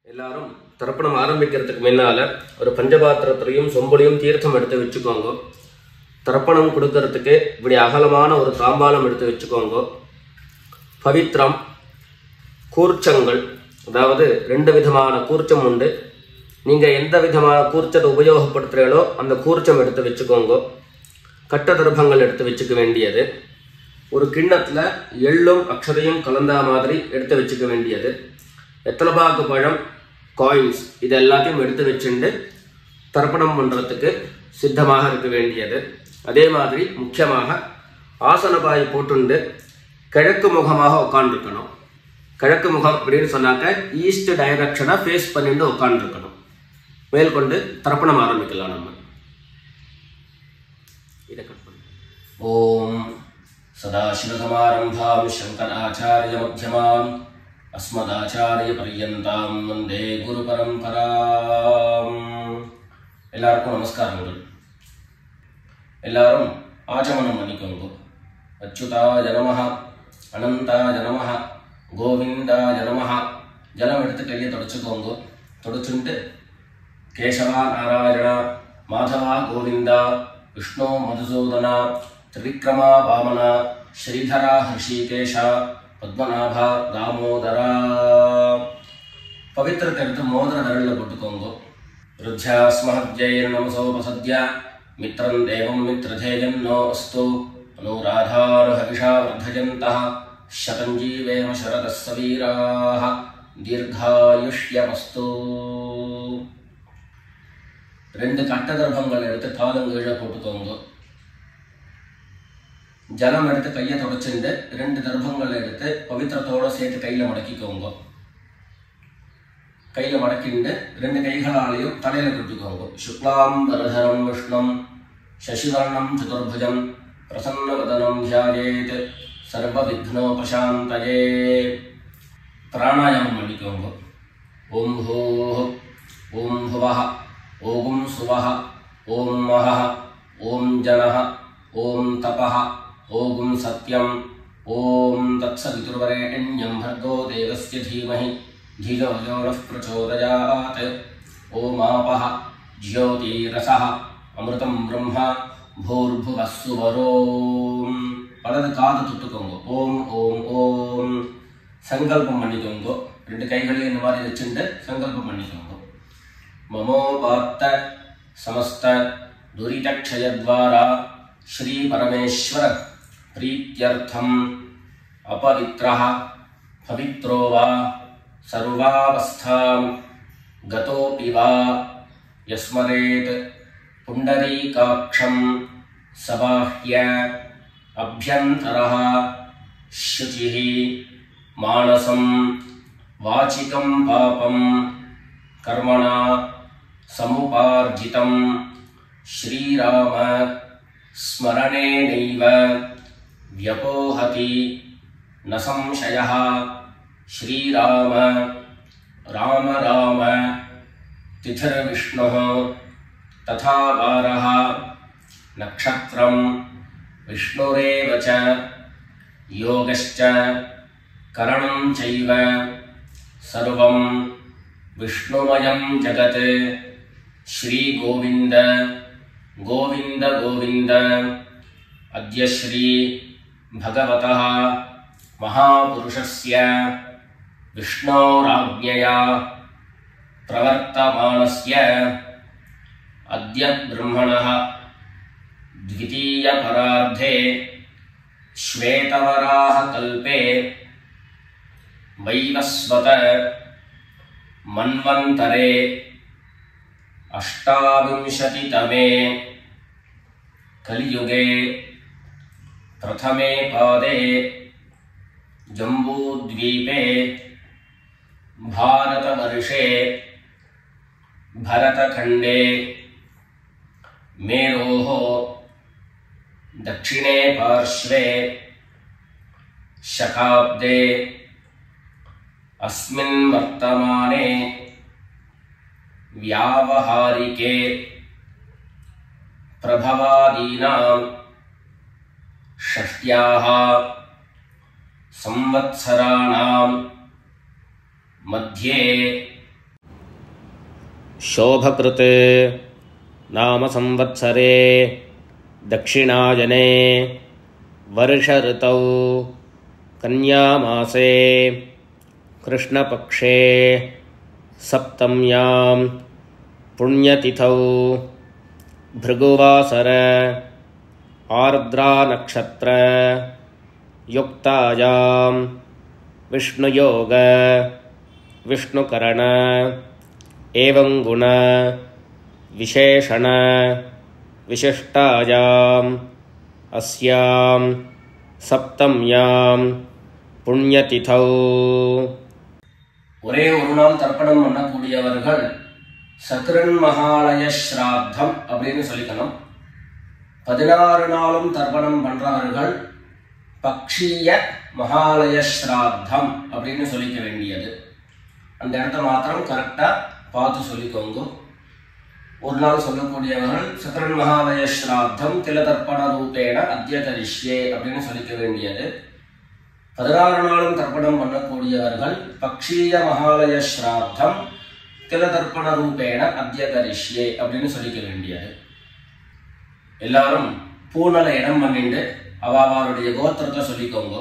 எல்லாரும் தர்ப்பணம் ஆரம்பிக்கிறதுக்கு முன்னால ஒரு பஞ்சபாத்திரத்திலையும் சொம்புலையும் தீர்த்தம் எடுத்து வச்சுக்கோங்க. தர்ப்பணம் கொடுக்கறதுக்கு இப்படி அகலமான ஒரு தாம்பாலம் எடுத்து வச்சுக்கோங்க. பவித்ரம், கூர்ச்சங்கள், அதாவது 2 விதமான கூர்ச்சம் உண்டு. நீங்கள் எந்த விதமான கூர்ச்சத்தை உபயோகப்படுத்துகிறீங்களோ அந்த கூர்ச்சம் எடுத்து வச்சுக்கோங்க. கட்ட தர்ப்பங்கள் எடுத்து வச்சுக்க வேண்டியது. ஒரு கிண்ணத்தில் எள்ளும் அக்ஷதையும் கலந்தா மாதிரி எடுத்து வச்சுக்க வேண்டியது. வெத்தலைப்பாக்கு பழம், காயின்ஸ், இது எல்லாத்தையும் எடுத்து வச்சுட்டு தர்ப்பணம் பண்ணுறதுக்கு சித்தமாக இருக்க வேண்டியது. அதே மாதிரி முக்கியமாக ஆசனபாய் போட்டுண்டு கிழக்கு முகமாக உட்காந்துருக்கணும். கிழக்கு முகம் அப்படின்னு சொன்னாக்க ஈஸ்ட் டைரக்ஷனை ஃபேஸ் பண்ணிட்டு உட்காந்துருக்கணும். மேற்கொண்டு தர்ப்பணம் ஆரம்பிக்கலாம். நம்ம இதை கட் பண்ண ஓம் சதாசிவசமாரம்பாம் சங்கராச்சாரிய மத்தியமாம் अस्मदाचार्य पर्यन्तां वन्दे गुरु परंपरां. எல்லாருக்கும் நமஸ்காரங்கள். எல்லாரும் ஆச்சமனம் பண்ணிக்கோங்க. அச்சுதாய நமஹ, அனந்தாய நமஹ, கோவிந்தாய நமஹ. ஜலம் எடுத்து கையை தொடச்சுக்கோங்க. தொடச்சுட்டு கேசவா நாராயணா, மாதவா கோவிந்தா, விஷ்ணு மதுசூதனா, திரிவிக்ரமா வாமனா, ஸ்ரீதரா ஹிருஷிகேஷா, பத்மநாபா தாமோதரா. பவித்திரத்தை எடுத்து மோதிர தரணில் போட்டுக்கோங்க. ருத்யாஸ்மஹத்யைர் நமசோபசத்ய மித்ரம் தேவம் மித்ரதேஜன்னோ அஸ்து அனுராதாரஹவிஷா வர்தயந்தः சதஞ்சீவேம சரதः சவீராः தீர்காயுஷ்யமஸ்து. 2 கட்ட தர்ப்பங்கள் எடுத்து காலங்கீழே போட்டுக்கோங்க. ஜலம் எடுத்து கையை தொடச்சுட்டு 2 தர்ப்பங்கள் எடுத்து பவித்திரத்தோடு சேர்த்து கையில் மடக்கிக்கோங்க. கையில் மடக்கிண்டு 2 கைகளாலையும் தலையில் கட்டிக்கோங்க. சுக்லாம் வரதரம் விஷ்ணம் சசிவர்ணம் சதுர்புஜம் பிரசன்னவதனம் தியாயேத் சர்வ விக்னோபசாந்தயே. பிராணாயாமம் பண்ணிக்கோங்க. ஓம் ஹோஹ, ஓம் புவஹ, ஓம் சுவஹ, ஓம் மஹஹ, ஓம் ஜனஹ, ஓம் தபஹ, ஓம் சத்யம், ஓம் தத்சவிதுர்வரேண்யம் भर्गो देवस्य धीमहि धियो यो नः प्रचोदयात्. ஓம் ஆபஹ ஜ்யோதிரசஹ அமிர்தம் பிரம்மா பூர்புவः சுவரோம். வலது காது தொட்டுக்கோங்க. ஓம் ஓம் ஓம். சங்கல்பம் பண்ணிக்கோங்க. 2 கைகளையும் இந்த மாதிரி வச்சுட்டு சங்கல்பம் பண்ணிக்கோங்க. மமோபாத்த சமஸ்த துரிதக்ஷயத்வாரா श्री परमेश्वर प्रीत्यर्थम अपवित्रः पवित्रो वा सर्वावस्थां गतोऽपि वा यस्मरेत् पुण्डरीकाक्षं सबाह्य अभ्यन्तरः शुचिः मानसं वाचिकं पापं कर्मणा समुपार्जितं श्रीराम स्मरणेनैव व्यपोहति न संशयः. श्रीराम राम राम तिथिर्विष्णुः तथा वारः नक्षत्रं विष्णुरेव च योगश्च करणं चैव सर्वं विष्णुमयं जगत्. श्री गोविंद गोविंद गोविंद. अद्य श्री भगवतः महापुरुषस्य विष्णोराज्ञया प्रवर्तमानस्य अद्य ब्रह्मणः द्वितीयपरार्धे श्वेतवराहकल्पे वैवस्वत मन्वन्तरे 28तमे कलियुगे प्रथमे पादे जम्बूद्वीपे भारतवर्षे भरतखण्डे मेरोः दक्षिणे पार्श्वे शकाब्दे अस्मिन् वर्तमाने व्यावहारिके प्रभवादीनां षष्ट्याः संवत्सराणां मध्ये शोभकृते नाम संवत्सरे दक्षिणायने वर्ष ऋतौ कन्यामासे कृष्णपक्षे सप्तम्यां पुण्यतिथौ भृगुवासर आर्द्रा नक्षत्र युक्तायां विष्णुयोग विष्णुकरण एवं गुण विशेषण विशिष्टायां अस्यां सप्तम्यां पुण्यतिथौ ஒரே ஒரு நாள் தர்ப்பணம் பண்ணக்கூடியவர்கள் சத்ரன் மகாலய ஸ்ராத்தம் அப்படின்னு சொல்லிக்கணும். 16 நாளும் தர்ப்பணம் பண்றவர்கள் பக்ஷீய மகாலய ஸ்ராத்தம் அப்படின்னு சொல்லிக்க வேண்டியது. அந்த இடத்த மாத்திரம் கரெக்டா பார்த்து சொல்லிக்கோங்க. ஒரு நாள் சொல்லக்கூடியவர்கள் சத்ரன் மகாலய ஸ்ராத்தம் திலதர்ப்பண ரூபேண அத்ய கரிஷ்யே அப்படின்னு சொல்லிக்க வேண்டியது. 16 நாளும் தர்ப்பணம் பண்ணக்கூடியவர்கள் பக்ஷீய மகாலய ஸ்ராத்தம் திலதர்ப்பண ரூபேண அத்ய கரிஷ்யே அப்படின்னு சொல்லிக்க வேண்டியது. எல்லாரும் பூனல இடம் பண்ணிட்டு அவருடைய கோத்திரத்தை சொல்லிக்கோங்க.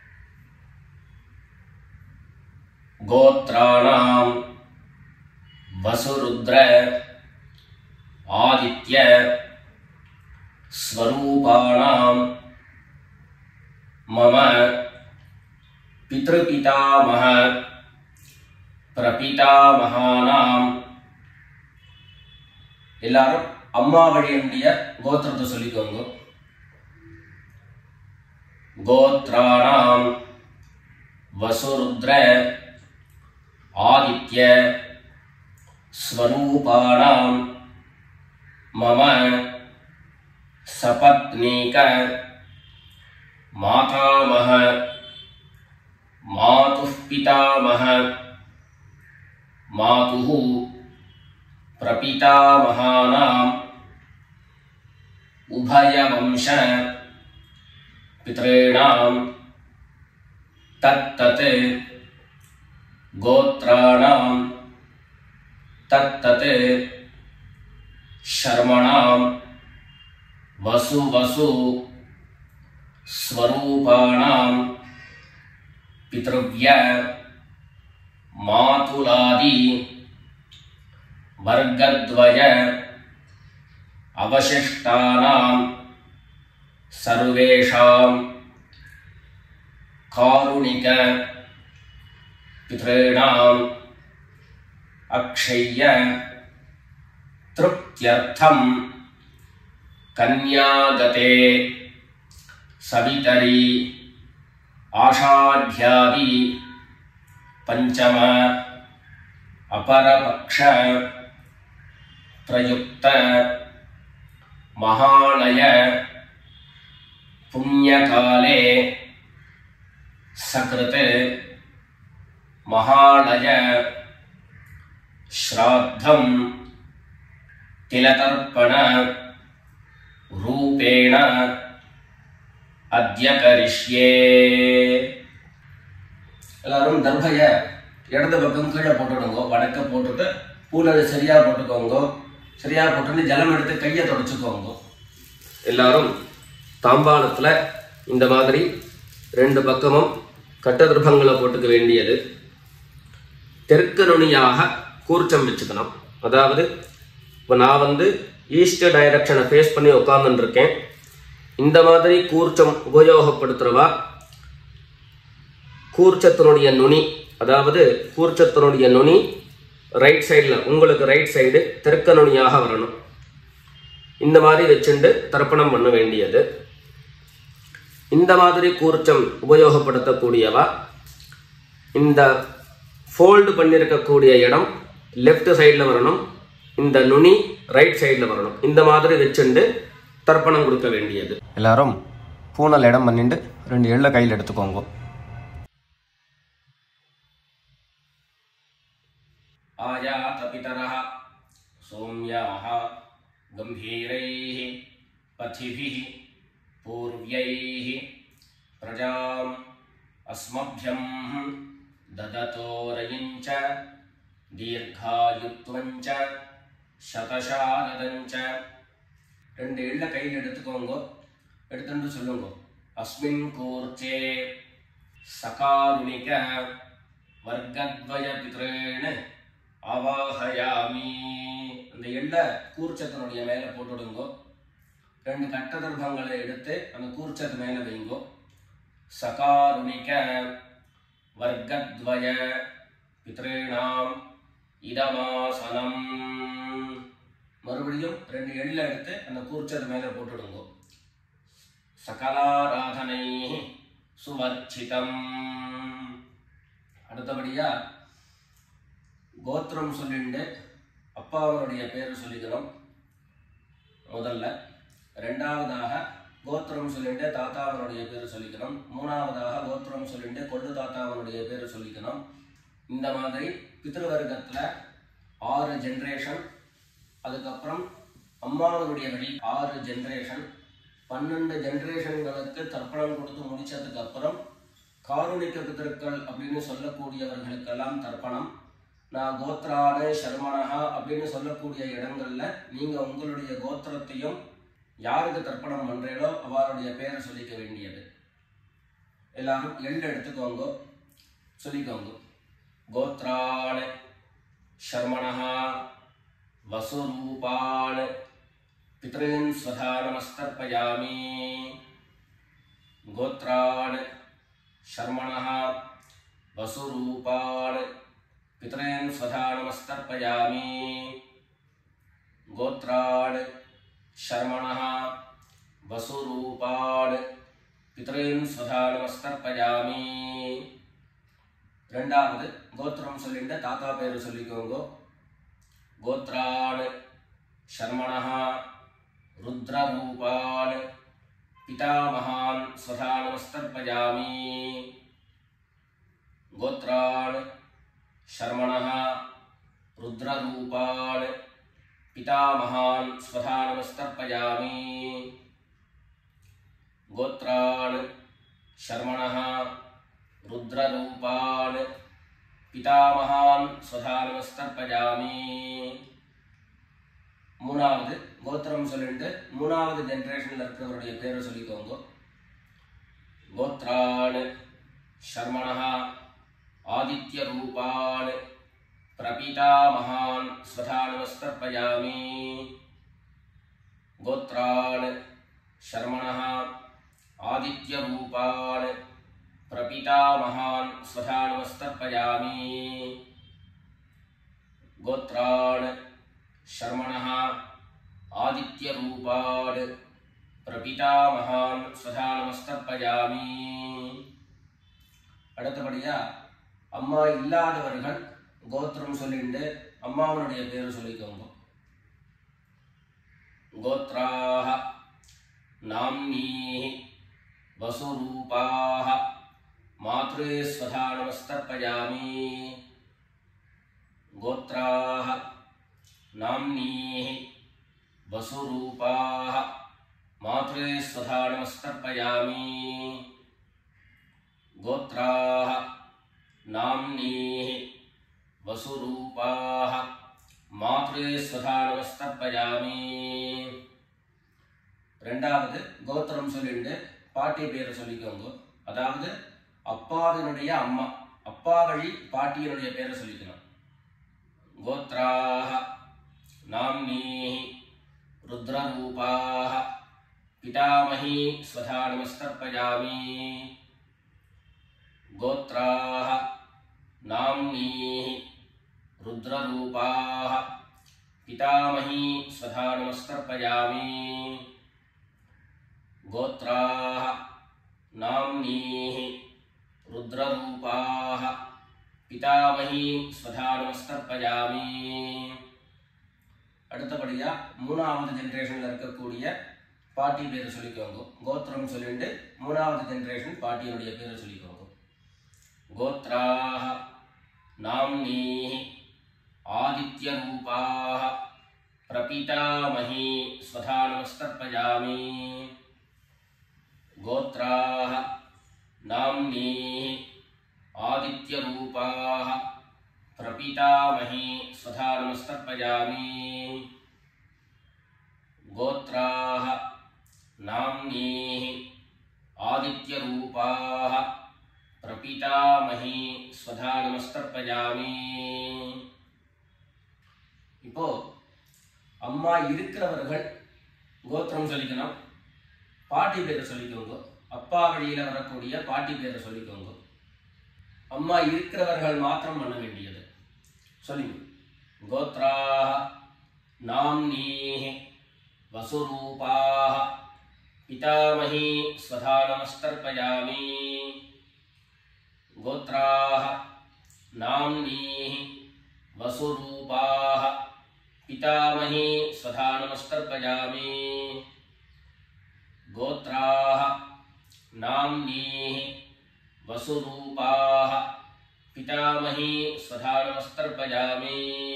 கோத்ராணாம் வசுருத்ர ஆதித்ய ஸ்வரூபாணாம் மம பித்ருபிதாமஹ பிரபிதாமஹானாம். எல்லாரும் அம்மா வழியுடைய கோத்திரத்தை சொல்லிக்கோங்க. கோத்ராணாம் வசுருத்ர ஆதித்ய ஸ்வரூபாணாம் மம சபத்னீக மாதாமஹ மாதுः பிதாமஹ மாதுः பிரபிதாமஹானாம் உபயவம்ச பித்ரேணாம் தத்தத் கோத்ராணாம் தத்தத் शर्मणां वसु वसु स्वरूपाणां पितृव्य मातुलादि वर्गद्वय अवशिष्टानां सर्वेषां कारुणिक पितॄणां अक्षय्य तृप्त्यर्थं कन्यागते सवितरी आषाढ्यादि पंचम अपरपक्ष प्रयुक्त महालय पुण्यकाले सकृत महालय श्राद्धं तिलतर्पण रूपेण अद्य करिष्ये. எல்லாரும் தர்பைய இடது பக்கம் கீழே போட்டுடுங்க. வடக்க போட்டுட்டு பூனது சரியா போட்டுக்கோங்க. சரியா போட்டு ஜலம் எடுத்து கையை தொடச்சுக்கோங்க. எல்லாரும் தாம்பாளத்துல இந்த மாதிரி 2 பக்கமும் கட்ட திருப்பங்களை போட்டுக்க வேண்டியது. தெற்கு நுனியாக கூர்ச்சம் வச்சுக்கணும். அதாவது இப்போ நான் ஈஸ்ட் டைரக்ஷனை ஃபேஸ் பண்ணி உட்கார்ந்துட்டு இருக்கேன். இந்த மாதிரி கூர்ச்சம் உபயோகப்படுத்துறவா கூர்ச்சத்தினுடைய நுனி, அதாவது கூர்ச்சத்தினுடைய நுனி ரைட் சைடில், உங்களுக்கு ரைட் சைடு தெற்கு நுனியாக வரணும். இந்த மாதிரி வச்சுட்டு தர்ப்பணம் பண்ண வேண்டியது. இந்த மாதிரி கூர்ச்சம் உபயோகப்படுத்தக்கூடியவா இந்த ஃபோல்டு பண்ணியிருக்கக்கூடிய இடம் லெஃப்ட் சைடில் வரணும். இந்த நுனி ரைட் சைடில் வரணும். இந்த மாதிரி வச்சுட்டு தர்ப்பணம் கொடுக்க வேண்டியது. எல்லாரும் பூனல் இடம் பண்ணிட்டு 2 எள்ள கையில் எடுத்துக்கோங்க. ஆயாத பிதரஹ சௌம்யாஹ கம்பீரைஹ பதிபிஹ பூர்வ்யைஹ பிரஜாம் அஸ்மப்யம் ददतोरयिञ्च दीर्घायुत्वञ्च சதசாரதஞ்ச. 2 எள்ள கையில் எடுத்துக்கோங்க. எடுத்துட்டு சொல்லுங்க. அஸ்மின் கூர்ச்சே சகாருணிக வர்க்கத்வய பித்ரேண அவாஹயாமி. அந்த எள்ள கூர்ச்சத்தினுடைய மேலே போட்டுடுங்கோ. 2 கட்டதர்பங்களை எடுத்து அந்த கூர்ச்சத்து மேலே வைங்கோ. சகாருணிக வர்க்கத்வய பித்ரேணாம் இதமாசனம். மறுபடியும் 2 எள்ள எடுத்து அந்த கூர்ச்சத்து மேலே போட்டுடுங்கோ. சகலாராதனை சுவர்ச்சிதம். அடுத்தபடியா கோத்திரம் சொல்லிட்டு அப்பாவனுடைய பேர் சொல்லிக்கணும் முதல்ல. 2வதாக கோத்திரம் சொல்லிட்டு தாத்தாவனுடைய பேர் சொல்லிக்கணும். 3வதாக கோத்திரம் சொல்லிட்டு கொள்ளு தாத்தாவனுடைய பேர் சொல்லிக்கணும். இந்த மாதிரி பித்ருவர்க்கத்தில் 6 ஜென்ரேஷன், அதுக்கப்புறம் அம்மாவனுடைய வழி 6 ஜென்ரேஷன், 12 ஜென்ரேஷன்களுக்கு தர்ப்பணம் கொடுத்து முடிச்சதுக்கு அப்புறம் காருணிக பிதர்கள் அப்படின்னு சொல்லக்கூடியவர்களுக்கெல்லாம் தர்ப்பணம். நான் கோத்ரான சர்மனஹா அப்படின்னு சொல்லக்கூடிய இடங்கள்ல நீங்க உங்களுடைய கோத்திரத்தையும் யாருக்கு தர்ப்பணம் பண்றீங்களோ அவருடைய பேரை சொல்லிக்க வேண்டியது. எல்லாரும் எள்ளு எடுத்துக்கோங்க, சொல்லிக்கோங்க. கோத்ரான சர்மனஹா வசுரூபான பித்ரேன் ஸ்வதா நமஸ்தர்ப்பயாமி. கோத்ரான் சர்மணः வசுரூபான் பித்ரேன் ஸ்வதா நமஸ்தர்ப்பயாமி. கோத்ரான் சர்மணः வசுரூபான் பித்ரேன் ஸ்வதா நமஸ்தர்ப்பயாமி. 2வது கோத்திரம் சொல்லிட்டு தாத்தா பேர் சொல்லிக்கோங்க. கோத்ரான் சர்மணः रुद्ररूपान् पितामहान् स्वधा नमस्तर्पयामि. गोत्रान् शर्मणः रुद्ररूपान् पितामहान् स्वधा नमस्तर्पयामि. गोत्रान् शर्मणः रुद्ररूपान् पितामहान् स्वधा नमस्तर्पयामि. 3வது கோத்திரம் சொல்லிட்டு 3வது ஜெனரேஷன்ல இருக்கிறவருடைய பேரை சொல்லிக்கோங்க. கோத்ரான் சர்மணः ஆதித்ய ரூபான் பிரபிதாமகான் ஸ்வதா நமஸ்தர்ப்பயாமி. கோத்ரான் சர்மணः ஆதித்ய ரூபான் பிரபிதாமகான் ஸ்வதா நமஸ்தர்ப்பயாமி. கோத்ரான் शर्मणः आदित्य रूपान् प्रपितामहान् स्वधा नमस्तर्पयामि. அடுத்தபடியா அம்மா இல்லாதவர்கள் கோத்திரம் சொல்லிட்டு அம்மாவனுடைய பேர் சொல்லிக்கோங்க. கோத்ராः நாம்னீः வசுரூபாः மாத்ரே ஸ்வதா நமஸ்தர்ப்பயாமி. கோத்ராः नाम्नीः वसुरूपाः मात्रे स्वधा नमस्तर्पयामि. गोत्राः नाम्नीः वसुरूपाः मात्रे स्वधा नमस्तर्पयामि. 2வது கோத்திரம் சொல்லிட்டு பாட்டி பேரை சொல்லிக்கோங்க. அதாவது அப்பாவினுடைய அம்மா, அப்பா வழி பாட்டியினுடைய பேரை சொல்லிக்கணும். கோத்ராः नाम्नीः रुद्ररूपाः पितामही स्वधा नमस्तर्पयामि. गोत्राः नाम्नीः रुद्ररूपाः पितामही स्वधा नमस्तर्पयामि. गोत्राः नाम्नीः रुद्ररूपाः पितामही स्वधा नमस्तर्पयामि. அடுத்தபடியா 3வது ஜெனரேஷன்ல இருக்கக்கூடிய பாட்டி பேர் சொல்லிக்கோங்க. கோத்திரம் சொல்லிட்டு 3வது ஜெனரேஷன் பாட்டியுடைய பேர் சொல்லிக்கோங்க. கோத்ராः நாம்னீः ஆதித்ய ரூபாः பிரபிதாமஹி ஸ்வதா நமஸ்தர்ப்பயாமி. கோத்ராः நாம்னீः ஆதித்ய ரூபாः प्रपीतामही स्वधा नमस्तर्पयामि। गोत्राः नाम्नीः आदित्यरूपाः प्रपीतामही स्वधा नमस्तर्पयामि। இப்போ அம்மா இருக்கிறவர்கள் கோத்திரம் சொல்லிக்கணும், பாட்டி பேரை சொல்லிக்கோங்க. அப்பா வழியில வரக்கூடிய பாட்டி பேரை சொல்லிக்கோங்க. அம்மா இருக்கிறவர்கள் மாத்திரம் பண்ண வேண்டியது. சொல்லுங்க. கோத்ராஹ நாம்னீஹ வசுரூபாஹ பிதாமஹி ஸ்வதா நமஸ்தர்ப்பயாமி। கோத்ராஹ நாம்னீஹ வசுரூபாஹ பிதாமஹி ஸ்வதா நமஸ்தர்ப்பயாமி। गोत्राः नाम्नीः वसुरूपाः पितामही स्वधा नमस्तर्पयामि।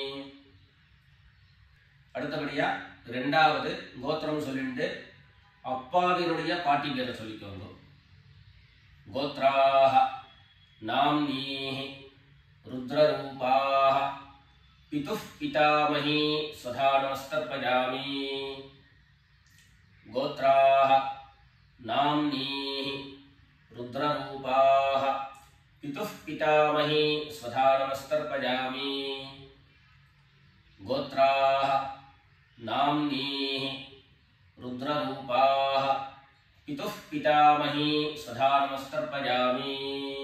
அடுத்தபடியா இரண்டாவது கோத்திரம் சொல்லிட்டு அப்பாவினுடைய பாட்டி பேரை சொல்லிக்கோங்க. கோத்ராஹ நாம்னீஹ ருத்ரரூபாஹ பிதுः பிதாமஹி स्वधा नमस्तर्पयामि। गोत्राः नाम्नीः रुद्ररूपाः पितुः पितामही स्वधा नमस्तर्पयामि। गोत्राः नाम्नीः रुद्ररूपाः पितुः पितामही स्वधा नमस्तर्पयामि।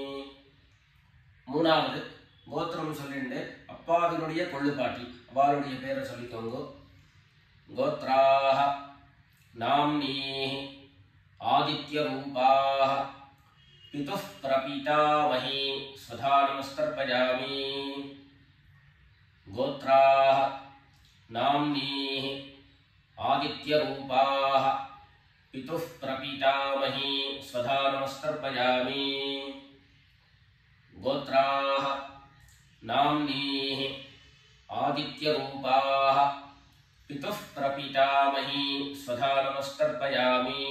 மூணாவது கோத்திரம் சொல்லிட்டு அப்பாவினுடைய கொள்ளுப்பாட்டி அவளுடைய பேரை சொல்லிக்கோங்க. கோத்ராஹ नाम्नीः आदित्यरूपाः पितुः प्रपीतामही स्वधा नमस्तर्पयामि। गोत्राः नाम्नीः आदित्यरूपाः पितुः प्रपीतामही स्वधा नमस्तर्पयामि। गोत्राः नाम्नीः आदित्यरूपाः पितुः प्रपीतामही स्वधा நமஸ்தர்ப்பயாமி।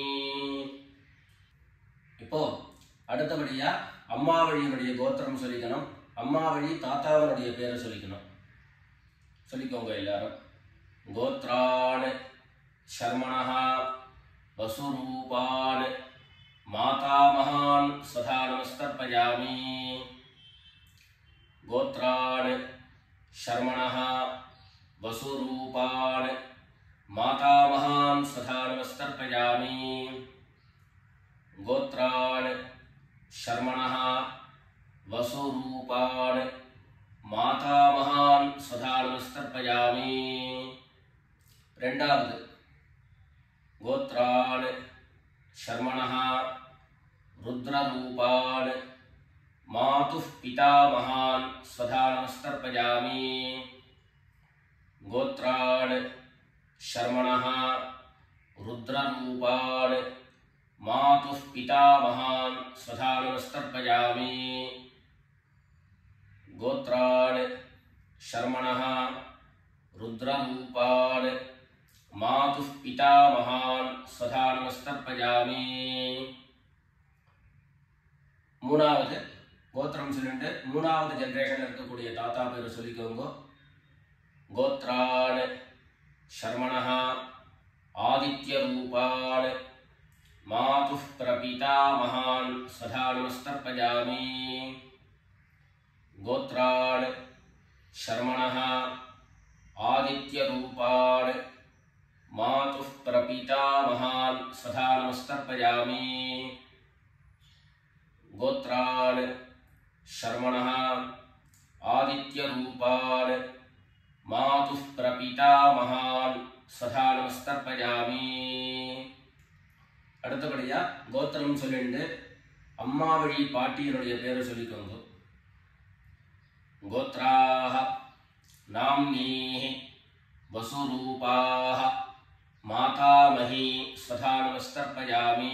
இப்போ அடுத்தபடியா அம்மா வழியினுடைய கோத்திரம் சொல்லிக்கணும். அம்மா வழி தாத்தாவனுடைய பேரை சொல்லிக்கணும். சொல்லிக்கோங்க எல்லாரும். கோத்ரான் சர்மணः வசுரூபான் மாதாமகான் स्वधा நமஸ்தர்ப்பயாமி। கோத்ரான் சர்மணः वसुरूपान् मातामहान् स्वधा नमस्तर्पयामि। गोत्रान् शर्मणः वसुरूपान् मातामहान् स्वधा नमस्तर्पयामि। ரெண்டாவது गोत्रान् शर्मणः रुद्ररूपान् मातुः पितामहान् स्वधा नमस्तर्पयामि। गोत्रान् शर्मणः रुद्ररूपान् मातुः पितामहान् स्वधा नमस्तर्पयामि। गोत्रान् शर्मणः रुद्ररूपान् मातुः पितामहान् स्वधा नमस्तर्पयामि। மூணாவது கோத்திரம் சொல்லிட்டு மூணாவது ஜெனரேஷன் இருக்கக்கூடிய தாத்தா பேரை சொல்லிக்கோங்க. गोत्रान् शर्मणः आदित्यरूपान् मातुः प्रपीतामहान् स्वधा नमस्तर्पयामि। गोत्रान् शर्मणः आदित्यरूपान् मातुः प्रपीतामहान् स्वधा नमस्तर्पयामि। गोत्रान् शर्मणः आदित्यरूपान् मातुः प्रपीतामहान् स्वधा नमस्तर्पयामि। அடுத்தபடியா கோத்திரம் சொல்லிட்டு அம்மா வழி பாட்டியினுடைய பேரை சொல்லிக்கோங்க. गोत्राः नाम्नीः वसुरूपाः मातामही स्वधा नमस्तर्पयामि।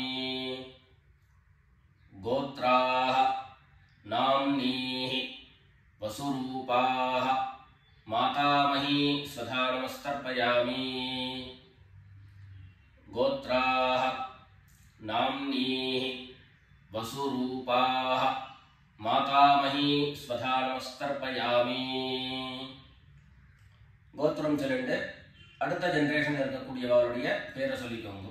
गोत्राः नाम्नीः वसुरूपाः मातामही स्वधा नमस्तर्पयामि। गोत्राः नाम्नीः वसुरूपाः மாதாமஹி ஸ்வதா நமஸ்தர்ப்பயாமி. கோத்திரம் சொல்லிட்டு அடுத்த ஜெனரேஷன் இருக்கக்கூடியவருடைய பேரை சொல்லிக்கோங்க.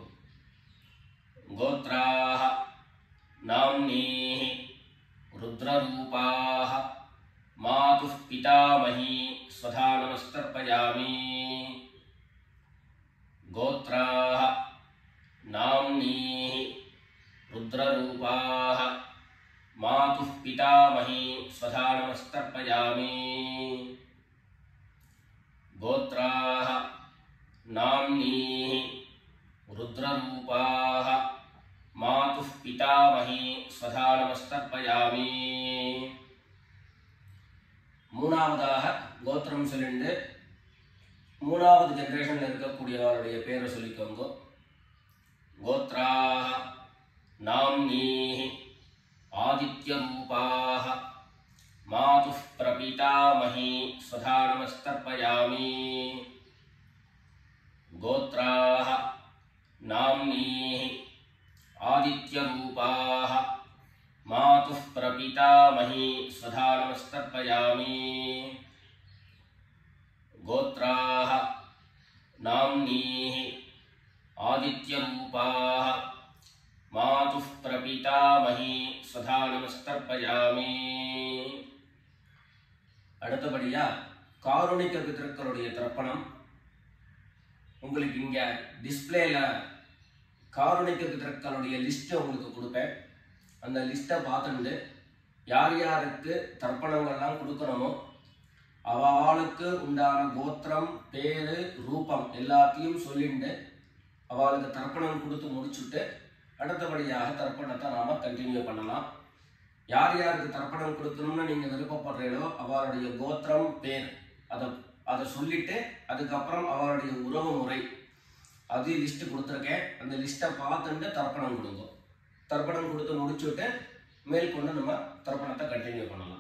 கோத்ராஹ நாம்னீஹி ருத்ரரூபாஹ மாதுः பிதாமஹி ஸ்வதா நமஸ்தர்ப்பயாமி. கோத்ராஹ நாம்னீஹி ருத்ரரூபாஹ மாதுः பிதாமஹி ஸ்வதா நமஸ்தர்ப்பயாமி. கோத்ராஹ நாம்னீஹி ருத்ரரூபாஹ மாதுः பிதாமஹி ஸ்வதா நமஸ்தர்ப்பயாமி. மூணாவதாக கோத்திரம் சொல்லிட்டு மூணாவது ஜெனரேஷன்ல இருக்கக்கூடியவருடைய பேரை சொல்லிக்கோங்க. கோத்ராஹ நாம்னீஹி ஆதித்யரூபாஹ மாதுः பிரபிதாமஹி ஸ்வதா நமஸ்தர்ப்பயாமி. கோத்ராஹ நாம்னீஹி ஆதித்யரூபாஹ மாதுः பிரபிதாமஹி ஸ்வதா நமஸ்தர்ப்பயாமி. கோத்ராஹ நாம்னீஹி ஆதித்யரூபாஹ மாதுः பிரபிதாமஹி ஸ்வதா நமஸ்தர்ப்பயாமி. அடுத்தபடியா காருணிக பிதர்களுடைய தர்ப்பணம். உங்களுக்கு இங்க டிஸ்பிளேல காருணிக பிதர்களுடைய லிஸ்ட் உங்களுக்கு கொடுப்பேன். அந்த லிஸ்ட்டை பார்த்துட்டு யார் யாருக்கு தர்ப்பணங்கள்லாம் கொடுக்கணுமோ அவளுக்கு உண்டான கோத்திரம், பேரு, ரூபம் எல்லாத்தையும் சொல்லிட்டு அவளுக்கு தர்ப்பணம் கொடுத்து முடிச்சுட்டு அடுத்தபடியாக தர்ப்பணத்தை நாம கண்டினியூ பண்ணலாம். யார் யாருக்கு தர்ப்பணம் கொடுக்கணும்னு நீங்க விருப்பப்படுறீங்களோ அவளுடைய கோத்திரம், பேர் அதை சொல்லிட்டு அதுக்கப்புறம் அவளுடைய உறவு முறை அது லிஸ்ட் கொடுத்துருக்கேன். அந்த லிஸ்ட்டை பார்த்துட்டு தர்ப்பணம் கொடுங்க. தர்ப்பணம் கொடுத்து முடிச்சுட்டு மேற்கொண்டு நம்ம தர்ப்பணத்தை கண்டினியூ பண்ணலாம்.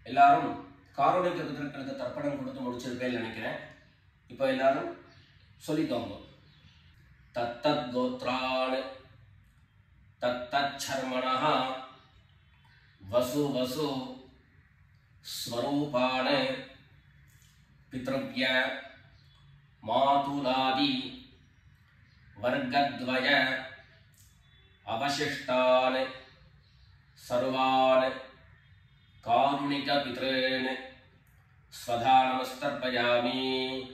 எல்லாரும் காரணிக பிதர்களுக்கு தர்ப்பணம் கொடுத்து முடிச்சிருப்பேன்னு நினைக்கிறேன். இப்போ எல்லாரும் சொல்லிக்கோங்க. தத்தத் கோத்ரான் தத்தத் சர்மணः வசு வசு ஸ்வரூபான் பித்ருவ்ய மாதுலாதி வர்க்கத்வய அவசிஷ்டான் சர்வான் காருணிக பித்ரேன் ஸ்வதா நமஸ்தர்ப்பயாமி.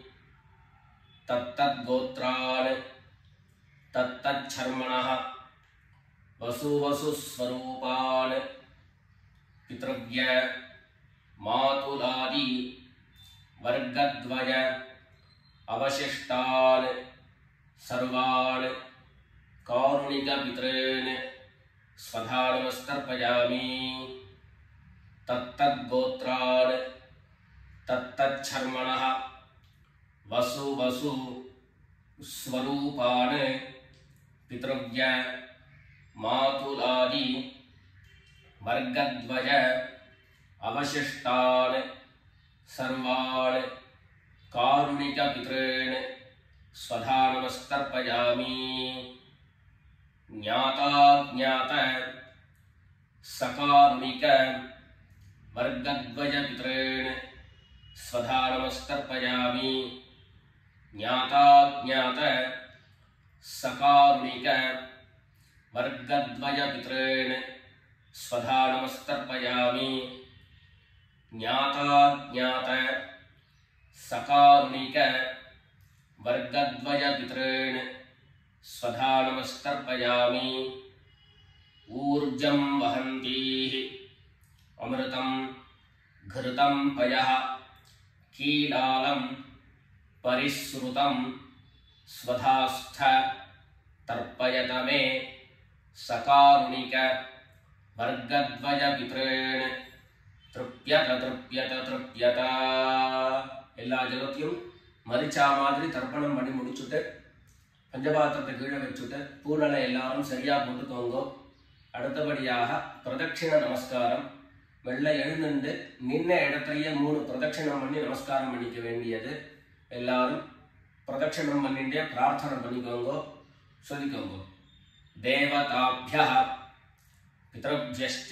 தத்தத் கோத்ரான் தத்தத் சர்மணः வசு வசு ஸ்வரூபான் பித்ருவ்ய மாதுலாதி வர்க்கத்வய அவசிஷ்டான் சர்வான் காருணிக பித்ரேன் ஸ்வதா நமஸ்தர்ப்பயாமி. தத்தத் கோத்ரான் தத்தத் சர்மணः வசு வசு ஸ்வரூபான் பித்ருவ்ய மாதுலாதி வர்க்கத்வய அவசிஷ்டான் சர்வான் காருணிக பித்ரேன் ஸ்வதா நமஸ்தர்ப்பயாமி. ஞாதா ஞாத சகாருணிக வர்க்கத்வய பித்ரேன் ஸ்வதா நமஸ்தர்ப்பயாமி. ஞாதா ஞாத சகாருணிக வர்க்கத்வய பித்ரேன் ஸ்வதா நமஸ்தர்ப்பயாமி. ஞாதா ஞாத சகாருணிக வர்க்கத்வய பித்ரேன் ஸ்வதா நமஸ்தர்ப்பயாமி. ஊர்ஜம் வஹந்தீः அமிர்தம் घृतं पयः कीलालं परिस्रुतं स्वधास्थ तर्पयत मे सकारुणिक वर्गद्वय पितॄन् तृप्यत तृप्यत तृप्यत. எல்லா ஜலத்தையும் மரிச்சா மாதிரி தர்ப்பணம் பண்ணி முடிச்சுட்டு பஞ்சபாத்திரத்தை கீழே வச்சுட்டு பூனலை எல்லாரும் சரியா போட்டுக்கோங்க. அடுத்தபடியாக பிரதட்சிண நமஸ்காரம். வெள்ளை எழுந்துண்டு நின்ன இடத்துலயே 3 பிரதட்சிணம் பண்ணி நமஸ்காரம் பண்ணிக்க வேண்டியது. எல்லாரும் பிரதட்சிணம் பண்ணிட்டே பிரார்த்தனை பண்ணிக்கோங்க. சொல்லிக்கோங்க. தேவதாभ्यः பித்ருभ्यश्च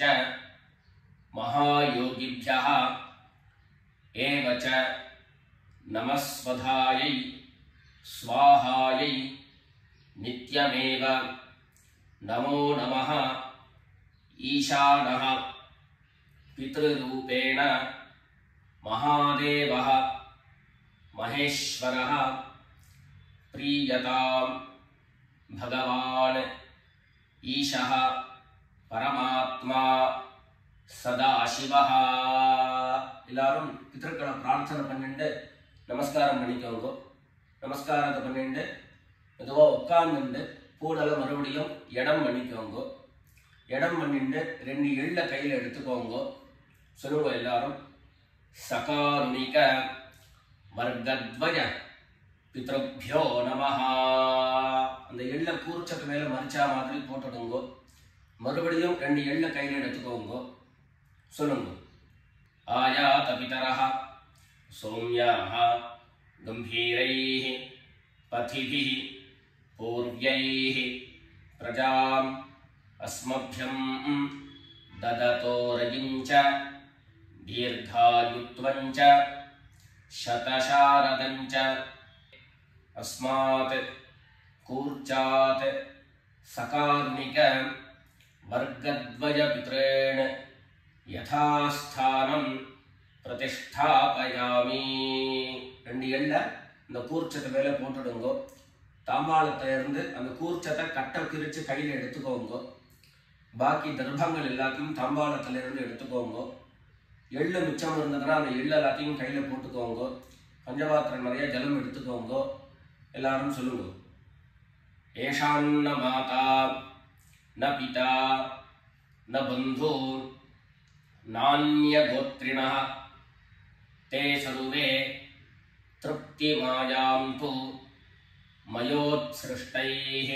மகாயோகிभ्यः ஏவ ச நமஸ்வதாயை ஸ்வாஹாயை நித்யமேவ நமோ நமः. ஈசானः पितृरूपेण महादेवः महेश्वरः प्रीयतां भगवान् ईशः परमात्मा सदाशिवः. எல்லாரும் பித்ருக்களை பிரார்த்தனை பண்ணிட்டு நமஸ்காரம் பண்ணிக்கோங்க. நமஸ்காரத்தை பண்ணிட்டு மெதுவாக உட்கார்ந்துட்டு பூனலை மறுபடியும் இடம் பண்ணிக்கோங்க. இடம் பண்ணிட்டு 2 எள்ள கையில் எடுத்துக்கோங்க. சொல்லுங்க எல்லாரும். சகாருணிக வர்க்கத்வய பித்ருभ्यो நமஹ. அந்த எள்ள கூர்ச்சக்கு மேல மரிச்சா மாதிரி போட்டுடுங்க. மறுபடியும் 2 எள்ள கையில் எடுத்துக்கோங்க. சொல்லுங்க. ஆயாத பிதரஹ சௌம்யாஹ கம்பீரைஹ பதிபிஹ பூர்வ்யைஹ பிரஜாம் अस्मभ्यं ददतो रजिञ्च दीर्घायुत्वञ्च शतशारदञ्च अस्मात् कूर्चात् सकारुणिक वर्गद्वय पितॄन् यथास्थानं प्रतिष्ठापयामि. 2 எள்ள இந்த கூர்ச்சத்தை மேலே போட்டுடுங்க. தாம்பாளத்தை இருந்து அந்த கூர்ச்சத்தை கட்டை கிரிச்சு கையில் எடுத்துக்கோங்க. பாக்கி தர்ப்பங்கள் எல்லாத்தையும் தாம்பாளத்துல இருந்து எடுத்துக்கோங்க. எள்ளு மிச்சம் இருந்ததுன்னா அந்த எள்ளு எல்லாத்தையும் கையில போட்டுக்கோங்க. பஞ்சபாத்திரம் நிறைய ஜலம் எடுத்துக்கோங்க. எல்லாரும் சொல்லுங்க. ஏஷான்ன மாதா ந பிதா ந பந்து நான்ய கோத்ரிணः தே சர்வே திருப்திமாயாந்து மயோத்ஸ்ருஷ்டைः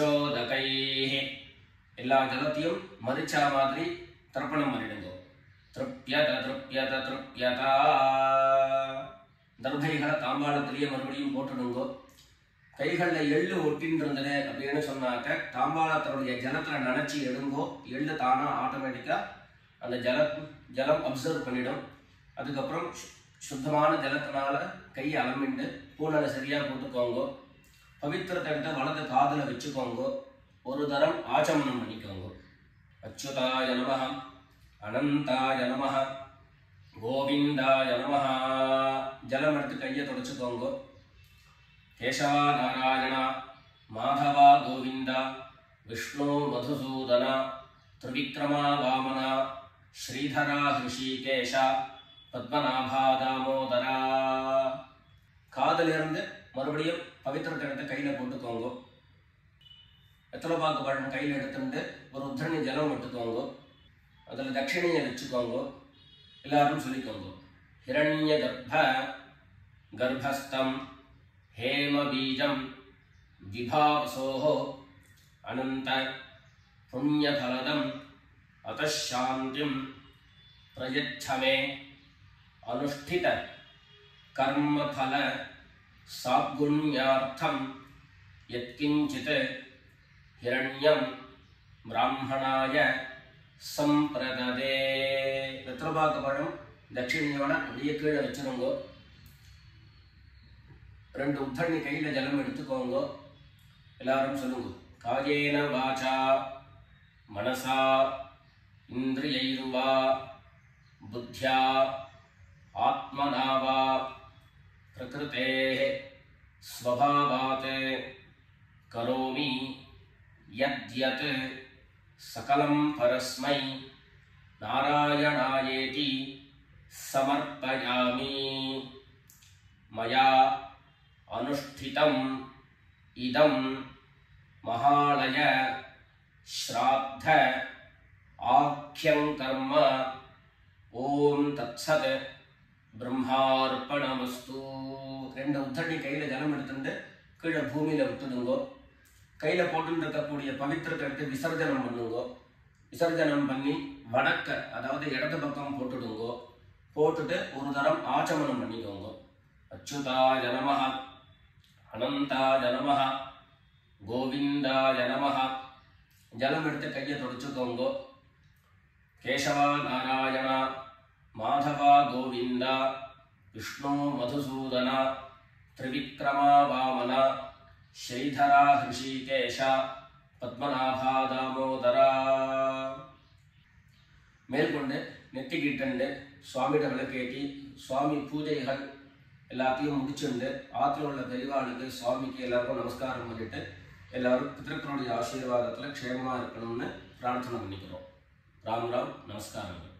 குஷோதகைः. எல்லா ஜலத்தையும் மரிச்சா மாதிரி தர்ப்பணம் பண்ணிடுங்க. திருப்யத திருப்யத திருப்யதா. தர்பைகளை தாம்பாளத்திலேயே மறுபடியும் போட்டுடுங்கோ. கைகளில் எள்ளு ஒட்டின்னு இருந்தது அப்படின்னு சொன்னாக்க தாம்பாளத்தினுடைய ஜலத்தில் நினச்சி எடுங்கோ. எள்ளு தானா ஆட்டோமேட்டிக்காக அந்த ஜலம் அப்சர்வ் பண்ணிடும். அதுக்கப்புறம் சுத்தமான ஜலத்தினால கையை அலம்பிண்டு பூனலை சரியாக போட்டுக்கோங்க. பவித்திரத்தை எடுத்து வலது காதில் வச்சுக்கோங்க. ஒரு தரம் ஆச்சமனம் பண்ணிக்கோங்க. அச்சுதாய நமஹ, அனந்தாய நமஹ, கோவிந்தாய நமஹ. ஜலம் எடுத்து கையை தொடச்சுக்கோங்க. கேசவா நாராயணா, மாதவா கோவிந்தா, விஷ்ணு மதுசூதனா, திரிவிக்ரமா வாமனா, ஸ்ரீதரா ஹிருஷிகேஷா, பத்மநாபா தாமோதரா. காதிலிருந்து மறுபடியும் பவித்திரத்தை எடுத்து கையில் போட்டுக்கோங்க. வெத்தலைப்பாக்கு பழம் கையில் எடுத்துட்டு ஒரு உத்தரணி ஜலம் விட்டுக்கோங்க. அதில் தட்சிணையை வச்சுக்கோங்க. எல்லாரும் சொல்லிக்கோங்க. ஹிரண்ய கர்ப்பஸ்தம் ஹேம பீஜம் விபாவசோஹோ அனந்த புண்ணியபலதம் அதாந்திம் பிரயச்சமே அனுஷ்டித கர்மபல சாத்குண்யார்த்தம் யத்கிஞ்சித் ஹிரண்யம் பிராமணாய சம்பிரததே. வெத்தலைப்பாக்கு பழம் தட்சிணையோட அப்படியே கீழே வச்சிருங்க. 2 உத்தரணி கையில் ஜலம் எடுத்துக்கோங்க. எல்லாரும் சொல்லுங்க. காயேன வாசா மனசா இந்திரியைர்வா புத்தியா ஆத்மனாவா பிரகிருதேஹ ஸ்வபாவாத் கரோமி யத்யத் சகலம் பரஸ்மை நாராயணாயேதி சமர்ப்பயாமி. மயா அனுஷ்டிதம் இதம் மகாலய ஸ்ராத்த ஆக்யம் கர்ம. ஓம் தத்சத் பிரம்மார்ப்பணமஸ்து. 2 உத்தரணி கையில் ஜலம் எடுத்துட்டு கீழே பூமியில் விட்டுடுங்கோ. கையில் போட்டு இருக்கக்கூடிய பவித்திரத்தை எடுத்து விசர்ஜனம் பண்ணுங்கோ. விசர்ஜனம் பண்ணி வடக்க, அதாவது இடது பக்கம் போட்டுடுங்கோ. போட்டுட்டு ஒரு தரம் ஆச்சமனம் பண்ணிக்கோங்க. அச்சுதாய நமஹ, அனந்தாய நமஹ, கோவிந்தாய நமஹ. ஜலம் எடுத்து கையை தொடச்சுக்கோங்க. கேசவா நாராயணா, மாதவா கோவிந்தா, விஷ்ணு மதுசூதனா, திரிவிக்ரமா வாமனா, ஸ்ரீதரா ஹிருஷிகேஷா, பத்மநாபா தாமோதரா. மேற்கொண்டு நெத்திக்கிட்டு சுவாமியிட விளக்கேற்றி சுவாமி பூஜைகள் எல்லாத்தையும் முடிச்சுண்டு ஆற்றுல உள்ள பெரியவாளுக்கு சுவாமிக்கு எல்லாருக்கும் நமஸ்காரம் பண்ணிட்டு எல்லாரும் பிதர்களுடைய ஆசீர்வாதத்தில் க்ஷேமமாக இருக்கணும்னு பிரார்த்தனை பண்ணிக்கிறோம். ராம் ராம், நமஸ்காரம்.